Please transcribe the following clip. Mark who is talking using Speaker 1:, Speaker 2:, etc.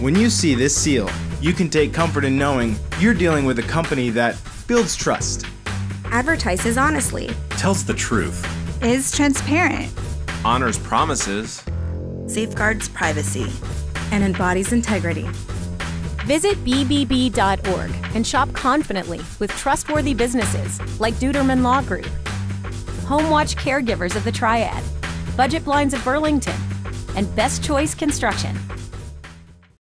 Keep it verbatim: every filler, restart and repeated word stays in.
Speaker 1: When you see this seal, you can take comfort in knowing you're dealing with a company that builds trust,
Speaker 2: advertises honestly,
Speaker 3: tells the truth,
Speaker 4: is transparent,
Speaker 3: honors promises,
Speaker 5: safeguards privacy,
Speaker 2: and embodies integrity.
Speaker 6: Visit B B B dot org and shop confidently with trustworthy businesses like Duderman Law Group, HomeWatch Caregivers of the Triad, Budget Blinds of Burlington, and Best Choice Construction.